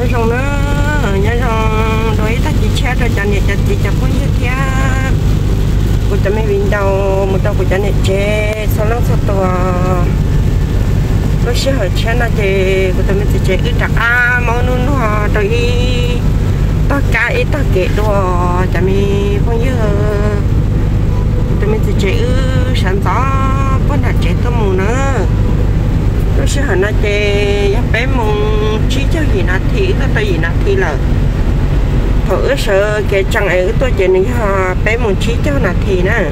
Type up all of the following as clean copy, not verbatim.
nhớ xong nữa nhớ xong đối ta chỉ chết rồi cho nên chỉ chập cũng như thế của cho mấy viên đầu một đầu của cho nên chế sau lưng sau tua lúc xưa hồi chết là chế của tôi mình chỉ chế ít chặt món nún hoa rồi tất cả ít tất kệ đồ cho mình cũng như tôi mình chỉ chế sản gió vẫn là chế tôm mù nữa lúc xưa hồi nó chế bé mùng chỉ cho gì nó thì tôi gì nó thì là thử sợ cái chẳng ấy tôi chế này bé mùng chỉ cho nó thì nè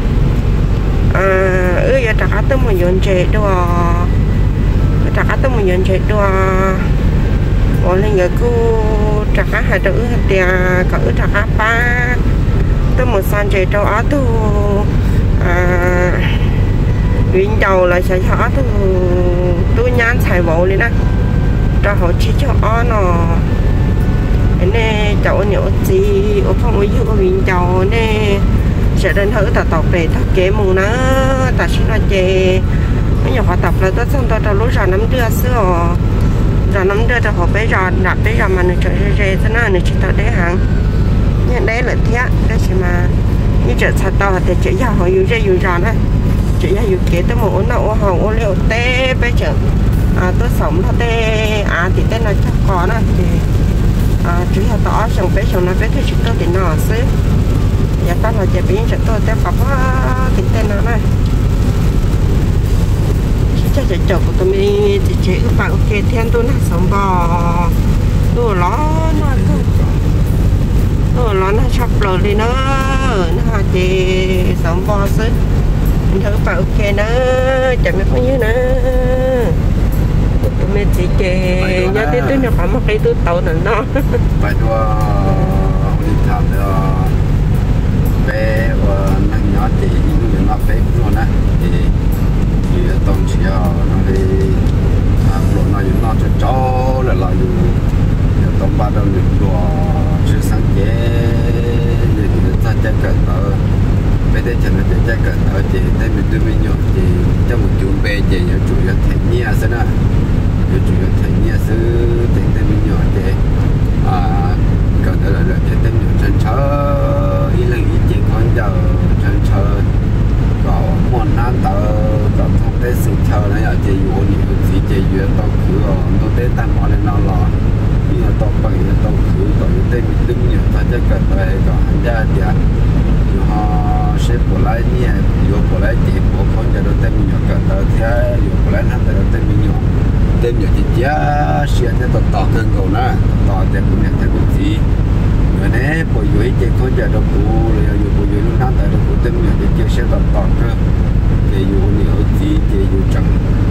giờ trả tôi một dọn chế đồ trả tôi một dọn chế đồ còn lên giờ cô trả hai đứa tiền cỡ trả ba tôi một san chế đồ á tôi đầu là sẽ cho tôi nhán xài bộ lên á cho họ chỉ cho nó nên cháu nhớ gì ở phòng ấy có viên cháu nên sẽ đến thử tập về thắc kế mù nó ta chỉ là chè bây giờ họ tập là tôi xong tôi lúc giờ nắm đưa xưa giờ nắm đưa cho họ bây giờ đạp bây giờ mà nó chơi thế nào nó chỉ tao đấy hàng nhưng đấy là thế đấy chỉ mà như trở thật tao thì chỉ giờ họ dùng dây dùng giòn đấy chỉ là dùng kế tới một nậu họ ô liu tê bây giờ tôi sống là tê thì tên là chắc có nè thì chỉ là tao xong bây giờ nó biết cái chuyện tôi thì nó xứ giờ tao là chỉ biết cho tôi tới phá thì tên nó này chắc chở chở của tôi mình thì chỉ các bạn ok thêm tôi là sống bò tôi nó sắp rồi đi nữa nó chỉ sống bò xứ mình thử bạn ok nữa chẳng biết bao nhiêu nữa tụi mình chỉ chè nhớ tới tôi nó phải một cái tôi tàu nữa nó phải đua đi thăm bé và năng nhỏ thì những người nó bé luôn á thì tổng chỉ nó đi luôn nó dùng nó cho là dùng tổng ba đâu được đùa chưa sáng chế thì ta chơi cẩn ở bây giờ cho nó chơi cẩn ở thì đây mình đưa mình nhộn thì trong một chút bé thì chủ yếu thành nia thế nào chủ yếu thành nia sư thành đây mình nhộn thì cần là thành đây mình chân chớ ý là ý chuyện con giờ chân chớ có muốn ăn tờ thông tế sự chờ này ở chế dụ nhiều gì chế dụ tao cứ tôi tế tăng họ lên nó lò nhưng mà tao bằng tao cứ còn tên mình đứng nhiều ta chắc cần phải có hành gia thì họ sẽ bỏ lại nhẹ dụ bỏ lại tiền của con cho nó tên mình cần tao thế dụ bỏ lại năm tao tên mình nhiều tên nhiều thì giá xuyên cho tao tao cân cầu nè tao tên cũng nhận thấy cũng gì rồi nè bỏ dưới chế con cho nó cụ rồi dụ bỏ dưới lúc năm tao nó cụ tên nhiều thì chia sẻ tao tao cơ chế dụ nhiều gì chế dụ chẳng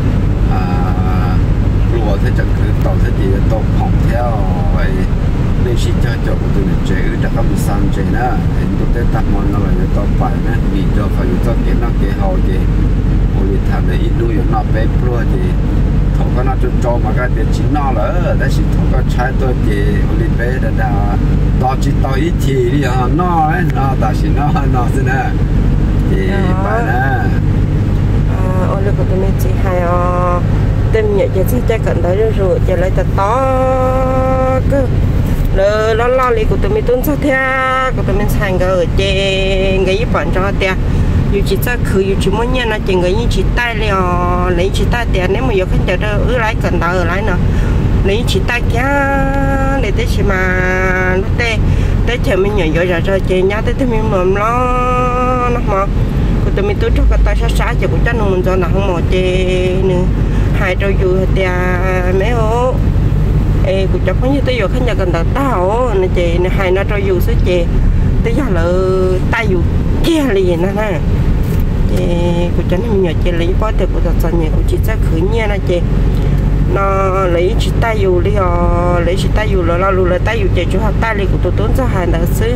lúa thế chẳng cứ tàu thế thì tàu hỏng theo vậy nên chỉ cho tụi mình chế cho các mình sang chế nữa thì tụi tết tắt món nó là tàu phải nữa vì cho phải cho cái nó cái hậu thì hồi thằng này ít nuôi nó bé lúa thì thầu có nó cho mà cái tiền chỉ nó lỡ đấy chỉ thầu có trái tôi thì hồi bé đã đó chỉ tàu ít thì đi nó ấy nó ta chỉ nó thế này thì phải nè ôi lúc tụi mình chỉ hay tìm nhẹ chỉ chắc cần tới rồi chỉ lấy tạt to cơ lo li của tụi mình tuân sát theo của tụi mình sang cái ở trên cái giúp bạn cho tiền dù chỉ ra khử dù chỉ muốn nhận là chỉ người như chỉ tay liền lấy chỉ tay tiền nếu mà giờ không chờ đâu ứ lái cần tới ở lái nữa lấy chỉ tay kia để tới chỉ mà lúc tới chờ mình nhận rồi rồi chị nhá tới mình mồm nó mà tụi mình tôi cho cái tay sát chỉ cũng chắc nó mình cho nó không mò chê nữa hai trâu dù thì mấy ô cũng chắc có như tôi giờ không nhà cần đặt tao nè chị hai nó trâu dù số chê tới giờ là tay dù kia liền nè chị cũng chắc mình nhờ chị lấy bao tiền của đặt sàn nhà của chị chắc khử nha nè chị nó lấy chỉ tay dù đi lấy chỉ tay dù là lo lùi là tay dù chị chú học tay liền của tôi tốn cho hai đợt xứ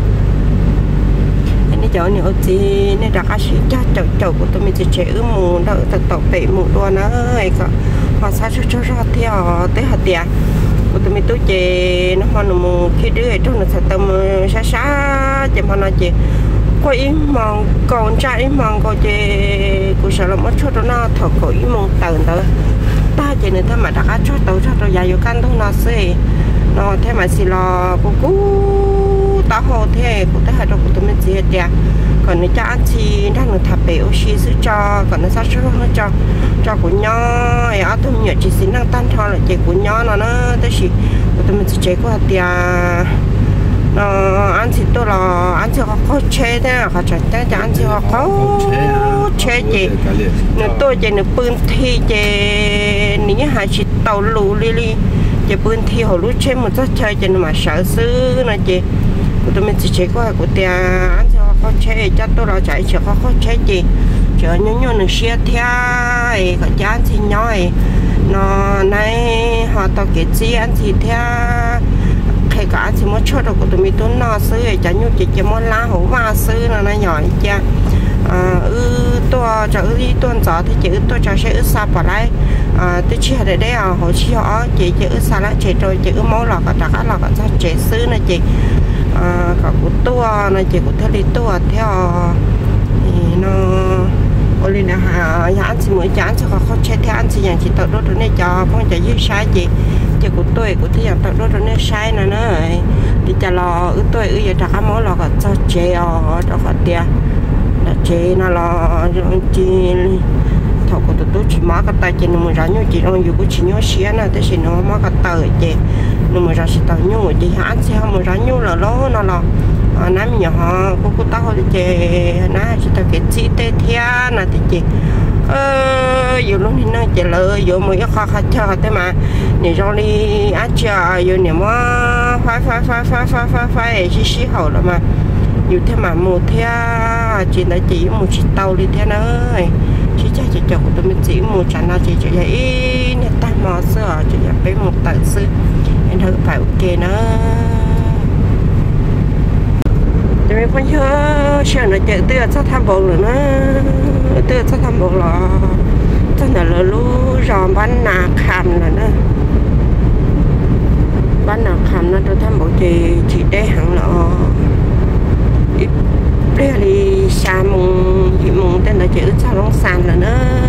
chỗ nhiều gì nên đặt cái cha chậu của tôi mình chỉ chế mù đỡ thật tộc bể mù đua nó ấy cả họ sao cho theo tới hạt tiền của tôi mình tôi chế nó hoa mù khi đứa trong nó sẽ tâm xa chỉ mà nó chỉ có ý mong còn trai mong có chế của sợ là mất cho nó thật có ý mong tần tới ta chỉ nên thôi mà đặt cái cho tàu dài vô căn thôi nó sẽ nó thế mà xí lo cú tao hồ thế cũng thấy hai đứa của tụi mình gì hết còn nó cho anh chị đang được thập béo xí xứ cho còn nó sao số nó cho của nhau ở tôi nhớ chỉ xin năng tan thôi là chị của nhau nó tới gì của tụi mình chỉ chơi qua tiền nó anh chị tôi là anh chị có chơi thế họ chẳng chắc cho anh chị có chơi gì nếu tôi chỉ được bưng thi chị nếu hai chị tàu lù li chị bưng thi họ lúc chơi một chút chơi chị mà sợ xứ nó chị của tụi mình chỉ chơi qua của tiền anh chị có chơi cho tôi là chạy chỉ có chơi gì chờ nhau nó xe theo có chán thì nhoi nó này họ tao kể chi anh thì theo khi cả anh thì mới cho được của tụi mình tuấn nó xứ ấy chả như chỉ muốn lá hổ va xứ nó nhỏ cha tôi cho đi tuần gió thì chỉ tôi cho sẽ xa bỏ lại tôi chỉ ở đây họ chỉ họ chỉ xa lại chỉ rồi chỉ máu lọc cả tất là cả chế xứ này chị cả của tôi này chỉ của theo đi tôi theo nó ôi lên là anh chỉ mới chán cho họ chơi theo anh chỉ dành chỉ tạo đốt này cho không chạy dưới sai chị chỉ của tôi của thế tạo đốt này sai nữa thì cho lo tôi giờ trả máu lọc cả cho chế cho họ tiền là chế nó là chỉ thầu của tôi chỉ má cái tay chỉ nó mới ra nhau chỉ nó dùng cái chỉ nhau xía này thế thì nó má cái tay chị nó mới ra chỉ tao nhau chị hắn sẽ không mới ra nhau là nó là nắm nhỏ cô tao thì chị nó chỉ tao cái chi tê thia là thì chị dù lúc thì nó chỉ lợi dù một cái khó khăn cho thế mà nếu cho đi ăn chờ dù nếu mà phải xí hậu là mà dù thế mà một thia chỉ là chỉ một chiếc tàu đi thế nữa chỉ cho của tụi mình chỉ một trận nào chỉ vậy nè ta mò sữa chỉ phải một tờ sư em thử phải ok nữa tụi mình phải nhớ sợ nó chạy từ sao tham bộ rồi nó từ sao tham bộ là cho nên là lú ròn bán nà khảm là nó bán nà khảm nó tôi tham bộ chỉ để hẳn là đây là xa mùng tên là chữ sao lông sàn là nó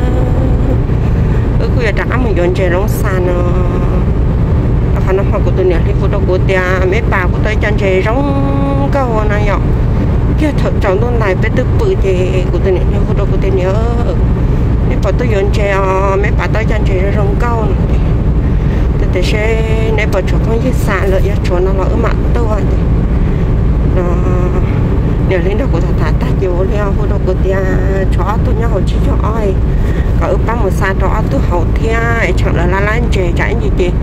cứ giờ đã mình dọn chơi lông sàn nó nó học của tôi nè thì của tôi của tia mấy bà của tôi chân chơi rong câu này nhở kia thật chọn tôi này với tôi bự thì của tôi nè của tôi nhớ nếu bà tôi dọn chơi mấy bà tôi chân chơi rong câu tôi sẽ nếu bà chỗ không như xa lợi chỗ nó là ở mặt tôi nó nếu lên đó của thằng ta vô leo của đó của tia chó tôi nhớ hồi chỉ cho ai có ở băng một xa đó tôi hậu thia chẳng là la lan chè chạy gì chị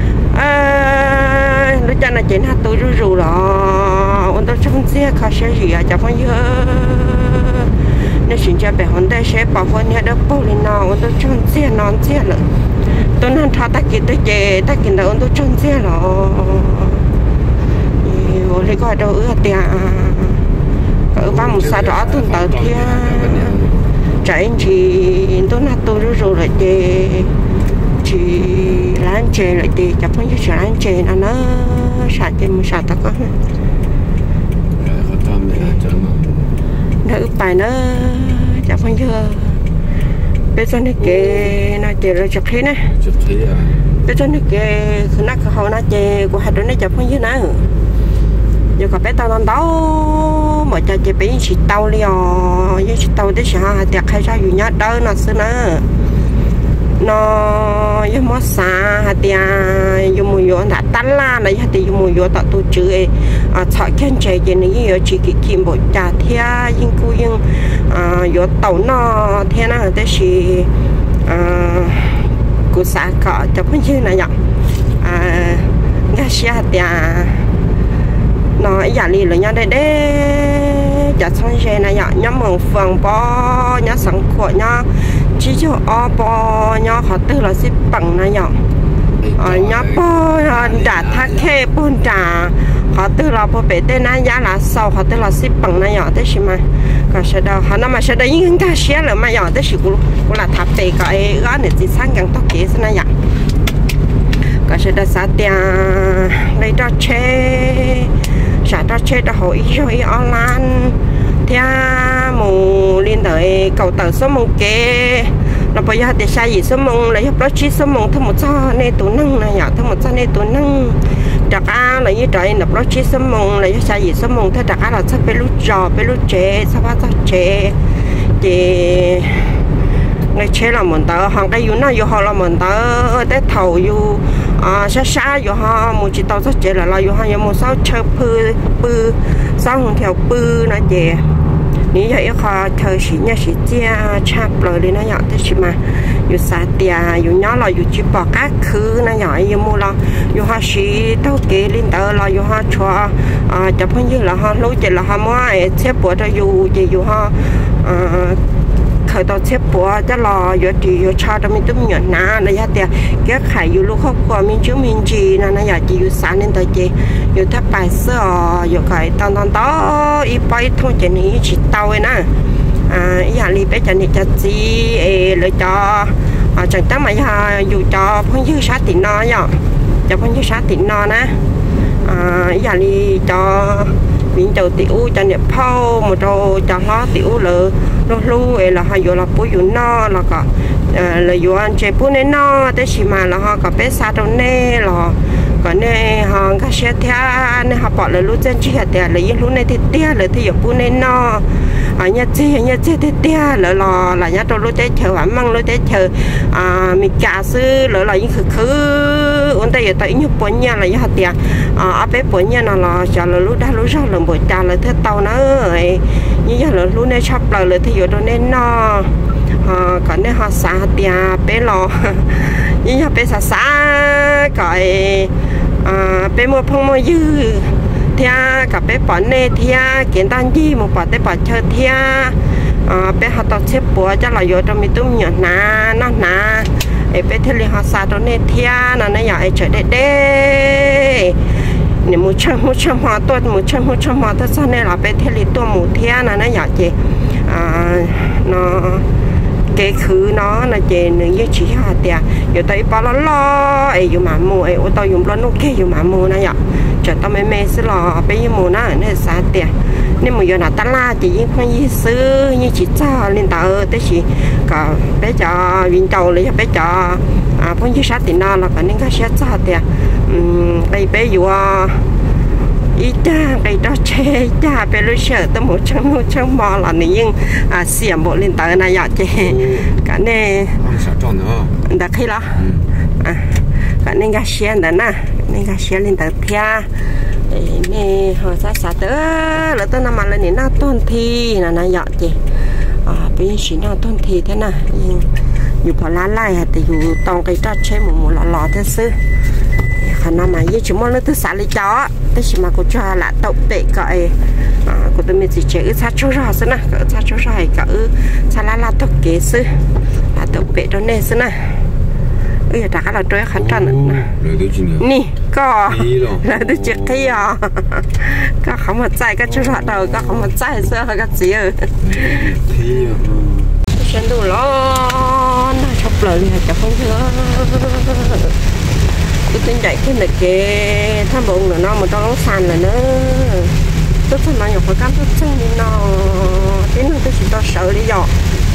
lúc cha là chị na tôi rủ rồi ông tôi trong xe khó xe gì à chả phải nhớ nếu xin cha bé hôm nay sẽ bảo con nhà đó bao lên nào ông tôi trong xe non xe nữa tôi nên thà ta kỹ tôi chè ta kỹ đâu ông tôi trong xe rồi lấy coi đâu ở tia ở ba một xa đó tôi tới thì chạy chỉ tôi là tôi rồi lại chỉ láng chè lại thì chả phải chỉ láng chè nó sạch thì mình sạch ta có nó bài nó chả phải chưa bây giờ này cái nó chè rồi chụp thế nè bây giờ này cái nó không nó chè của hai đứa nó chả phải như nào giờ có bé tao đang đấu mà cho chị bé chỉ tao liền với chỉ tao để sao tiệc khai ra dù nhát đỡ nó xưa nữa nó với món xa tiệc dùng mùi dừa đã tan la này thì dùng mùi dừa tạo tổ chữ chọi khen chạy gì này giờ chỉ cái kim bộ trà thia nhưng cô nhưng dừa tàu nó thế nào thế thì cô xã cọ cho con như này nhở nghe xe tiệc nó giả lì là nhau đây đấy chả xong xe này nhở nhóm mường phường bò nhá sáng của nhá chỉ cho o bò nhá họ tư là xếp bằng này nhở nhá bò đã thắc khe bún trà họ tư là bò bể tên này giá là sau họ tư là xếp bằng này nhở thế gì mà còn sẽ đâu họ nằm mà sẽ đấy những cái xe là mà nhở thế gì cũng là tháp bể cái gắn để chỉ sang càng tốt kế thế này nhở còn sẽ đã sát tiền lấy cho chế xã cho chơi đã hỏi rồi online theo mù liên tới cầu tàu số mông kê nó bây giờ để sai gì số mông lấy học đó chi số mông thêm một cho nên tủ nâng này nhỏ thêm một cho nên tủ nâng đặc á là như trời nộp nó chỉ sớm mông là sao gì sớm mông thế đặc á là sắp bé lú giò bé lú trẻ sắp bắt sắp trẻ thì ngày chế là mình tớ hàng cái nó vô họ là mình tớ tới thầu vô xa vô họ một chỉ tàu rất chế là vô họ vô một sáu chơi pư sáu hùng theo pư nó chế ní vậy họ thời sĩ nhà sĩ chia chạp rồi đi nó nhỏ thế chứ mà dù xa tiền dù nhỏ là dù chỉ bỏ các thứ nó nhỏ như mua là dù họ sĩ tao kể lên tờ là dù họ cho chụp hình như là họ lối chỉ là họ mới xếp bộ cho dù họ khởi tàu xếp bộ cho lò dù chỉ dù cho mình tụi mình nã là giá tiền cái khải dù lúc không qua mình chứ mình gì là nó nhỏ chỉ dù sáng nên tới chị dù tháp bài sữa dù khởi tao đó ít bay thôi chỉ ní chỉ tao ấy nè giờ đi bé chẳng đi cho gì lấy cho chẳng tao mà dù cho phong dư sát tỉnh nó nhở cho phong dư sát tỉnh nó nè giờ đi cho mình cho tiểu cho nhập phao một đồ cho nó tiểu lợ nó lu là hay dù là bố dù nó là cả là dù anh chơi bố nên nó thế chỉ mà là họ có bé xa đâu nè là còn nè họ các xe theo nè họ bỏ lại lúc chân chỉ là tiền lấy lúc này thì tiền là thì giờ bố nên nó ở nhà chơi thì tiền là nhà tôi lúc chơi chờ ăn măng lúc chơi chờ mình cả sư là những khứ ổn đây tại như bố nhà là nhà tiền ở bé bố nhà nào là chờ là lúc đó lúc sau là bố cha là thế tàu nó như là lúc này sắp là thì giờ tôi nên nó còn nếu họ xả tiền bé lò như là bé xả cái bé mua phong mua dư thia cả bé bỏ nè thia kiện tan gì một bỏ tới bỏ chơi thia bé họ tập xếp bùa cho là vô trong mi tôm nhỏ ná nó ná bé thế liền họ xả trong nè thia nó nhỏ ấy chơi đê nếu một trăm hoa tuột một trăm hoa tất sao này là bé thế liền tua một thia nó nhỏ chị nó cái khứ nó là chị nữ như chỉ hạt tiền giờ tới bao lo ấy dù mà mua ấy ô tô dùng lo nó kia dù mà mua nó nhở chờ tao mê sẽ lo bây giờ mua nó nên xa tiền nên mà giờ nào ta la chỉ những con gì xứ như chỉ cho lên tờ tới chỉ cả bé cho viên trầu lấy bé cho con gì sát tiền nó là phải nên cái sát cho tiền đây bé dù ý cha cái đó chơi cha bé lúc sợ tới một trăm mò là nhưng xiêm bộ lên tờ này vậy chị cái này đã khi đó cái này cái xe đó nè nên cái xe lên tờ thia này họ sẽ tới là tới năm là nó tôn thi là này vậy chị bây giờ nó tôn thi thế nào dù phải lá lại thì dù tông cái đó chơi một lọ thế xứ khả năng mà như chúng nó từ xã lấy chó thế chỉ mà cô cho là tậu tệ cậy cô tôi mình chỉ chơi sát chỗ rõ xí nè cỡ sát chỗ rồi cỡ sát lá tậu kế xí là tậu bể đó nè xí nè bây giờ đã là trôi khăn trần nè có là tôi chụp thấy có không một trái cái chỗ rõ đầu có không một trái xưa cái gì ở chân đủ lo nó chọc lời là chọc không nữa tôi tin chạy cái này kì tham bụng là nó mà cho nó sàn là nó tôi phải mang nhiều phải cắm thức chân đi nó thế nên tôi chỉ cho sợ đi dọ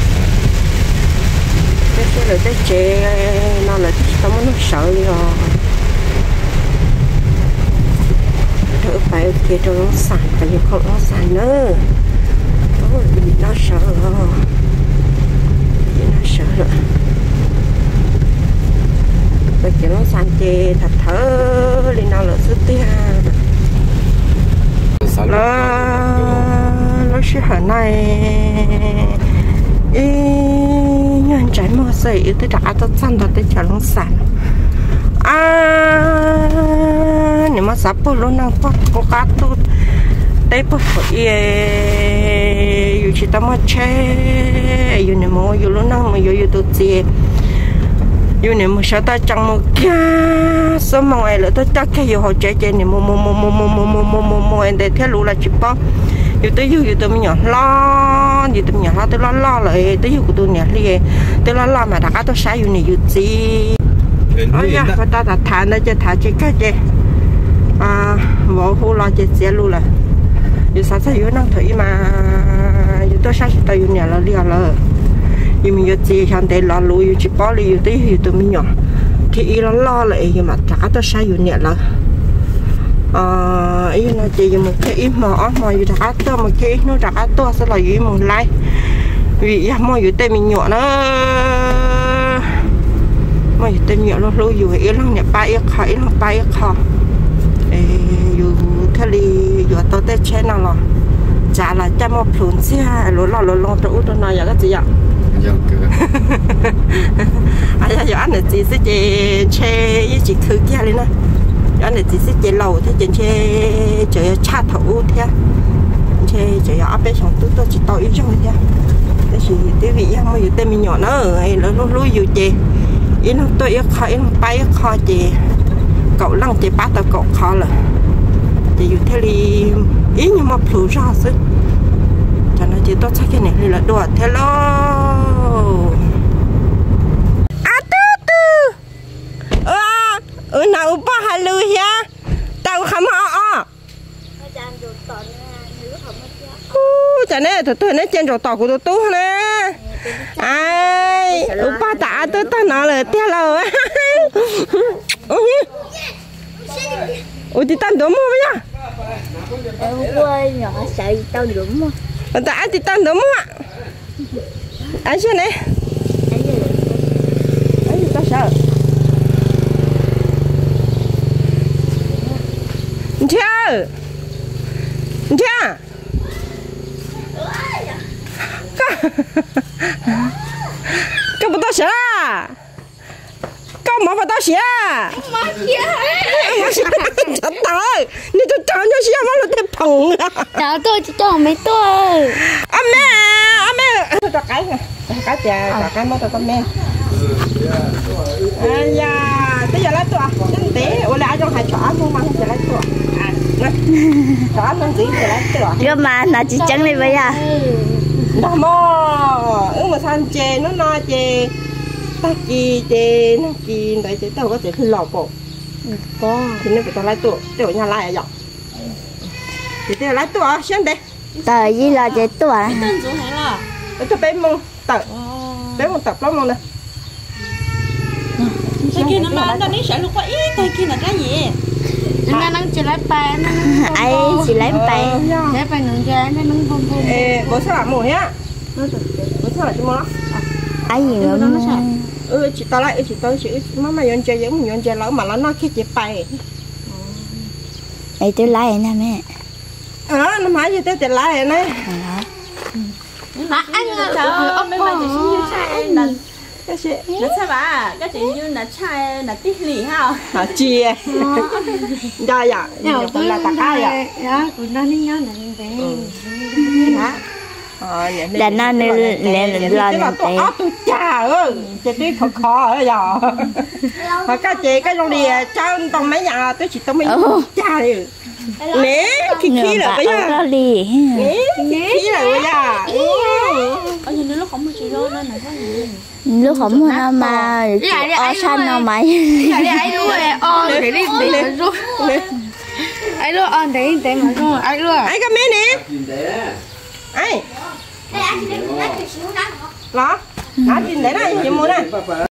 cái là cái chế nó là tôi muốn sợ đi rồi thử phải kia cho nó sàn và nhiều không nó sàn nữa nó sợ nó sợ rồi bây giờ nó sang chê thật thở lên nào là sức tia nó sẽ ở này nhân trái mò sậy tôi đã cho săn thật tôi chờ nó sàn nếu mà sắp bố luôn năng phát có cá tốt đây bố phải dù chỉ tao mà chơi dù nếu mà dù luôn năng mà dù tôi chê dù nếu mà sao ta chẳng một kia sao mà ai lỡ ta chắc cái dù họ chạy chạy này mua anh để theo lũ là chỉ bao dù tôi mình nhỏ lo dù tôi nhỏ lo tôi lo lại tới dù của tôi nhỏ liền tôi lo mà đã tôi sai dù này dù gì ya người ta đã thả nó cho thả chỉ cái gì vợ hô lo chạy xe luôn là dù sao dù năng thủy mà dù tôi sai tôi dù nhỏ là liền là nhưng mình chỉ chọn để lo lùi chỉ bỏ đi tí thì tụi mình nhỏ thì lo lại nhưng mà chắc tôi sai nhiều nhẹ là ấy nó chỉ một cái mà gì đã to một cái nó đã to sẽ là gì một lại vì mà gì tên mình nhỏ nó mà gì tên nhỏ nó luôn dù ấy nó nhập bay khỏi nó bay khỏi dù thế thì dù tôi tên trên nào rồi chả là chăm một phun xe lối lo chỗ đó này là cái gì ạ giờ anh này chỉ sẽ chơi chỉ thứ kia lên nè anh này chỉ sẽ chơi lầu thế chơi cha thấu thế chơi áp bên trong tôi chỉ tao ít rồi thế thế thì cái vị màอยู่tên mình nhỏ nó ấy nó luiอยู่chơi ít nó tôi ít khó ít nó bay khó chơi cậu lăng chơi bắt tao cậu khó rồi chơiอยู่thế thì ít nhưng mà phù ra chứ cho nó chơi tốt chắc cái này là đùa thế lo nào ba hai lư ya tao không họ chả nè tôi nè trên rồi tàu của tôi nè ai ba tạ tôi nó là theo lời ủa thì tao đúng không vậy em quên nhỏ sợ tao đúng không tạ thì tao đúng không ạ anh xem nè anh gì tao sợ Chưa Chưa Cái bộ tao xả Cái mà tao xả Mà xả Thật tao Nhi tôi chọn cho xả mà nó thêm phồng Cháu tôi chỉ cho mấy tôi mẹ Cho cái chà cái mốt tao mẹ dạ bây giờ lấy tua chân té ủa lại trong hai chó không mangจะlấy tua chó nó gìจะlấy tua nhưng mà nó chỉ trắng này vậy à nó mò mà san chè nó no chè ta kỳ chè nó kỳ tại chè tao có chè khi lò bộ có thì nó phải tao lấy tua tiểu nhà lại à dọc thì tao lấy tua xem đây tờ gì là chè tua tên chủ hay là tôi bé mông tập lắm luôn nè tay kia nó nấy sợ lúc có ít tay kia là cái gì nó chỉ lấy bài ai chỉ lấy bài ngừng ra nó bông bông bố sao làm mồi á bố sao lại cho mồi ai gì nữa chị tao lại chị mà yon chơi giống yon chơi lỡ mà nó khi chị bài ấy tôi lấy nè mẹ nó nói gì tới tiền lại này mà anh ở bên ngoài thì xin như trai là sao bà cái chuyện như là trai là tiếc lì ha chia dạ dạ cũng là tất cả vậy cũng nó nhớ là như thế là nó lên là tôi cha ơi chị tôi khó ở giờ mà các chị cái trong đi cho tao mấy nhà tôi chỉ tao mấy cha rồi nè khi là bây giờ khi là bây giờ ở như lúc không có chị đâu nên là có gì lúc không mà o xanh đâu mày ai luôn để đi ai luôn để mà luôn ai luôn ai cái mấy nè ai đó nói chuyện đấy này gì mua này